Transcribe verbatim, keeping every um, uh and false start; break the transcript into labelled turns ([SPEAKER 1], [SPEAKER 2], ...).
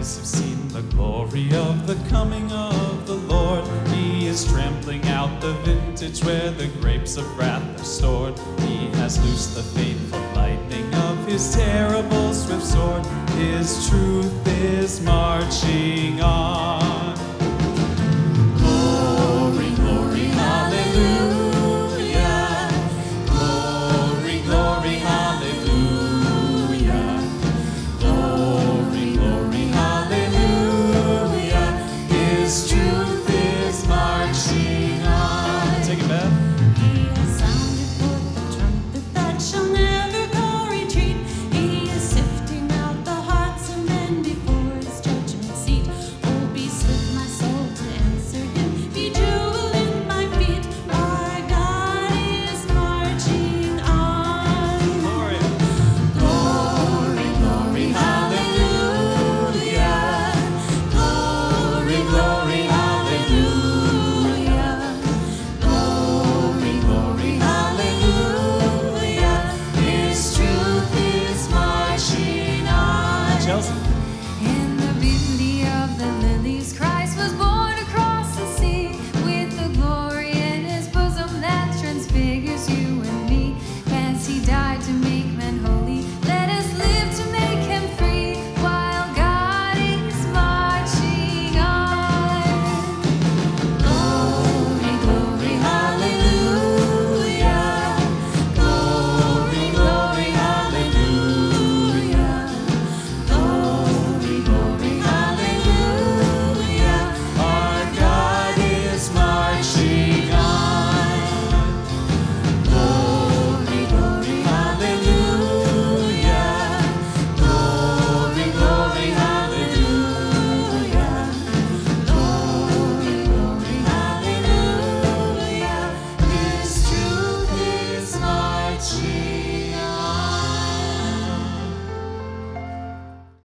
[SPEAKER 1] eyes have seen the glory of the coming of the Lord. He is trampling out the vintage where the grapes of wrath are stored. He has loosed the fateful lightning of his terrible swift sword. His truth is marching on.